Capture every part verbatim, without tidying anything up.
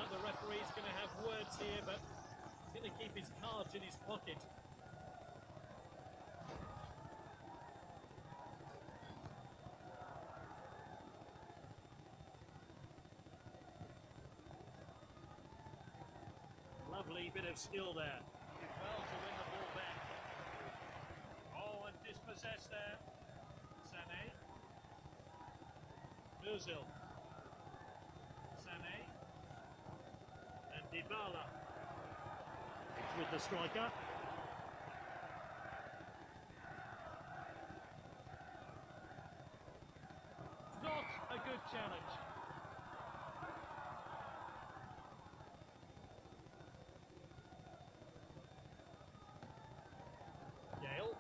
Now the referee's going to have words here, but he's going to keep his cards in his pocket. Lovely bit of skill there. Did well to win the ball back. Oh, and dispossessed there. Sané. Ozil. Sané. And Dybala. It's with the striker. Not a good challenge. Gale.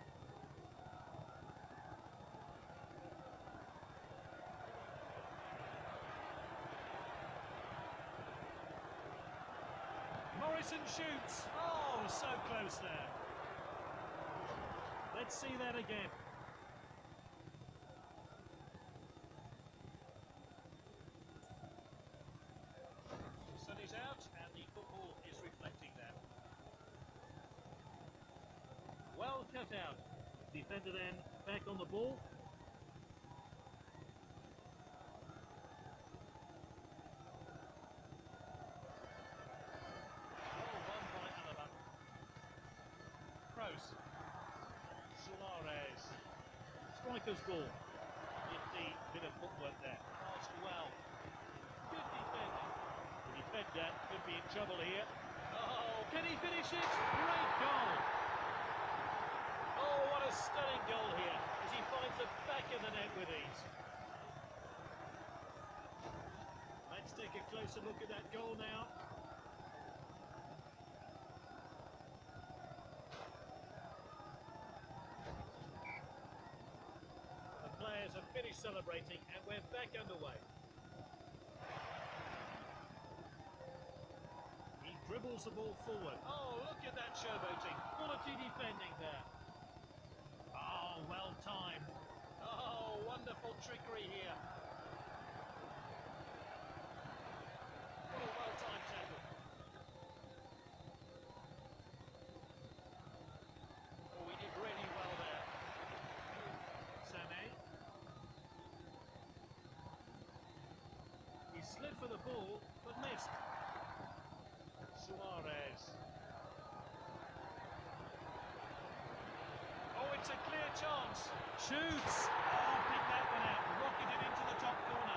Morrison shoots. Oh, so close there. Let's see that again. The sun is out and the football is reflecting that. Well cut out. Defender then back on the ball. Oh, one by Alaba. Kroos. Suarez. Striker's ball. Nifty bit of footwork there. Passed well. Good defending. The defender could be in trouble here. Oh, can he finish it? Great goal. Oh, what a stunning goal here, as he finds the back of the net with ease. Let's take a closer look at that goal now. The players have finished celebrating and we're back underway. He dribbles the ball forward. Oh, look at that showboating. Quality defending there. Oh, well timed. Oh, wonderful trickery here. What a well timed tackle. Oh, he did really well there. Sané. He slid for the ball, but missed. Suarez. Oh, it's a clear chance. Shoots. Oh, pick that one out. Rocketed into the top corner.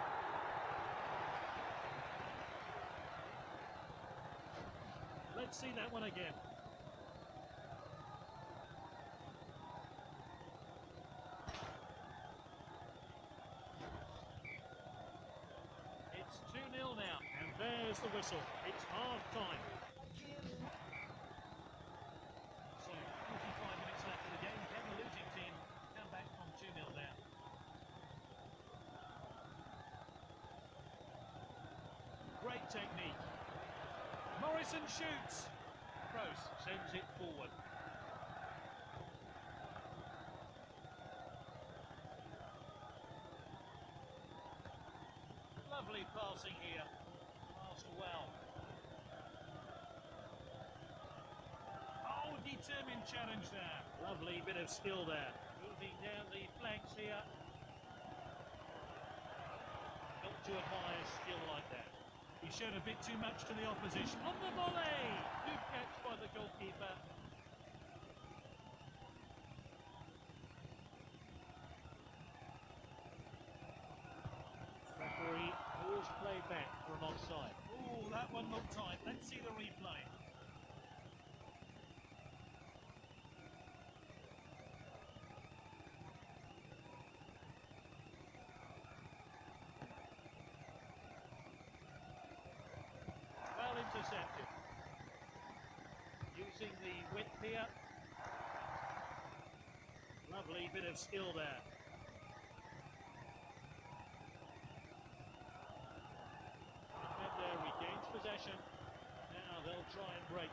Let's see that one again. It's two nil now, and there's the whistle. It's half time. So, forty-five minutes left of the game. Can the losing team come back from two nil down? Great technique. Morrison shoots. Kroos sends it forward. Lovely passing here. Passed well. Oh, determined challenge there. Lovely bit of skill there. Moving down the flanks here. Got to admire skill like that. He showed a bit too much to the opposition. On the volley! Good catch by the goalkeeper. Referee calls play back for an offside. Oh, that one looked tight. Let's see the replay. Well intercepted. Using the width here. Lovely bit of skill there. Defender regains possession. Now they'll try and break.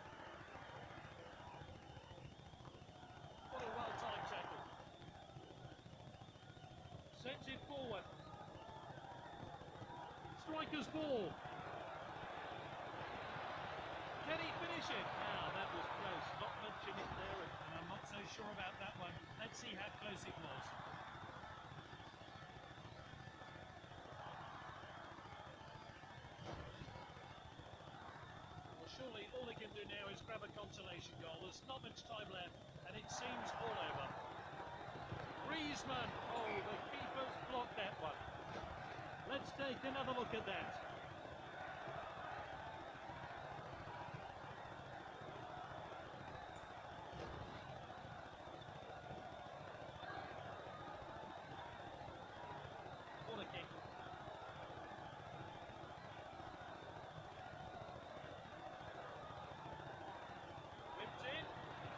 What a well-timed tackle. Sends it forward. Striker's ball. finish it. Now, that was close. Not much in it there. And I'm not so sure about that one. Let's see how close it was. Well, surely all he can do now is grab a consolation goal. There's not much time left, and it seems all over. Griezmann. Oh, the keeper's blocked that one. Let's take another look at that. What a kick. Whipped in.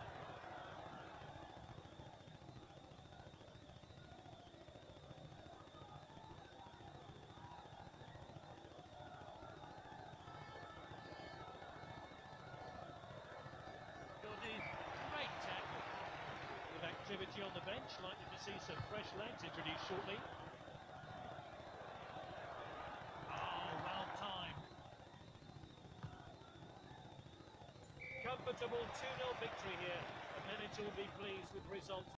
Gordy, great tackle. With activity on the bench, likely to see some fresh legs introduced shortly. Oh, well timed. Comfortable two nil victory here, and Benetton will be pleased with the result.